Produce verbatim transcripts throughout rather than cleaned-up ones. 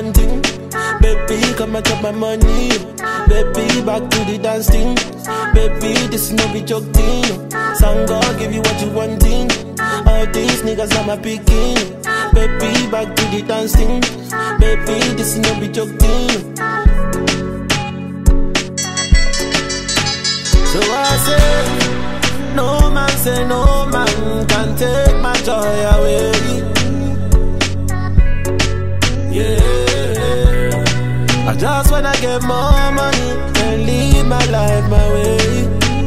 one thing. Baby, come and chop my money. Baby, back to the dance thing. Baby, this is no be joke thing. Sang God give you what you wanting. All these niggas are my picking. Baby, back to the dance thing. Baby, this is no be joke thing. So I say, no man say no man can take my joy away. Yeah, I just wanna get more money and live my life my way.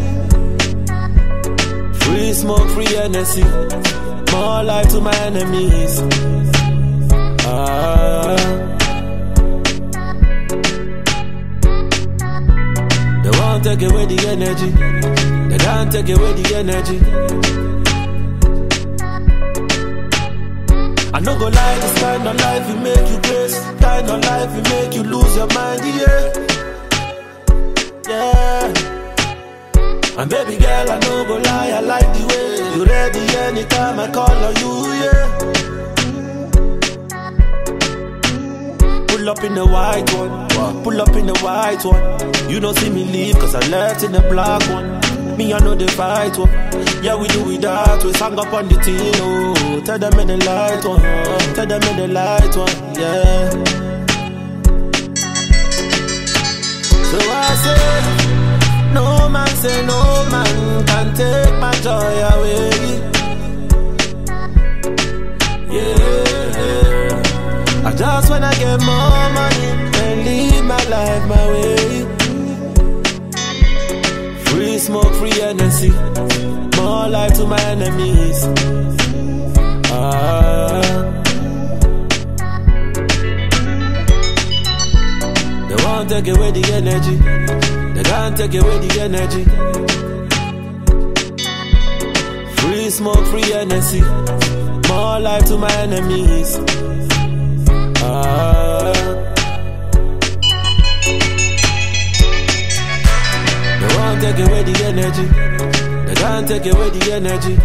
Free smoke, free energy, more life to my enemies. Ah, they won't take away the energy, they can't take away the energy. I no go lie, this kind of life will make you grace. Kind of life will make you lose your mind, yeah. Yeah. And baby girl, I no go lie, I like the way you ready anytime I call on you, yeah. Pull up in the white one, pull up in the white one. You don't see me leave cause I left in the black one. Me I know the fight one. Yeah, we do it that way. Sang up on the team, oh. Tell them in the light one, tell them in the light one, yeah. So I say, no man say no man can take my joy away. Yeah, I just wanna get more money and live my life my way. Free smoke, free energy, more life to my enemies. Ah, they won't take away the energy, they can't take away the energy. Free smoke, free energy, more life to my enemies. Ah, they won't take away the energy, they can't take away the energy.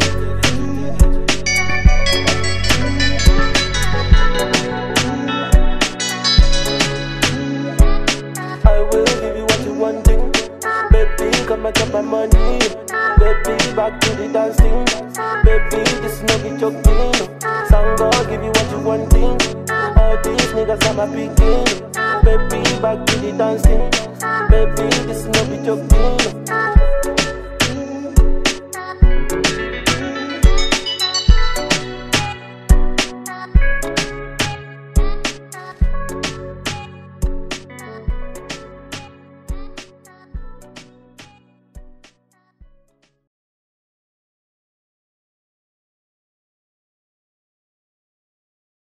I will give you what you wanting. Baby, come and chop my money. Baby, back to the dancing. Baby, this is no be joking. Sang God give you what you wanting. All these niggas are my picking. Baby, back to the dancing. Baby, this is no be joking.